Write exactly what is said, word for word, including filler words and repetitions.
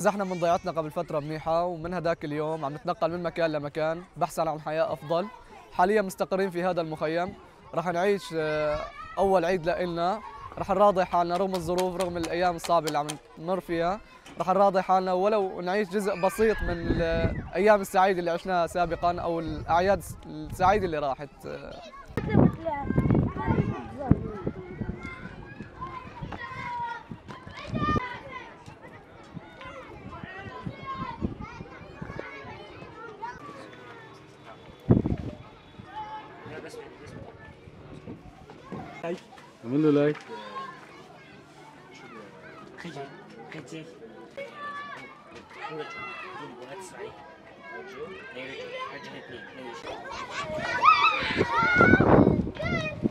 نزحنا من ضيعتنا قبل فترة منيحة، ومن هداك اليوم عم نتنقل من مكان لمكان بحثا عن حياة أفضل. حاليا مستقرين في هذا المخيم، رح نعيش أول عيد لإلنا، رح نراضي حالنا رغم الظروف، رغم الأيام الصعبة اللي عم نمر فيها، رح نراضي حالنا ولو نعيش جزء بسيط من الأيام السعيدة اللي عشناها سابقا أو الأعياد السعيدة اللي راحت. اعمل له لايك. خجل خجل هذا السعيد رجل رجل اثنين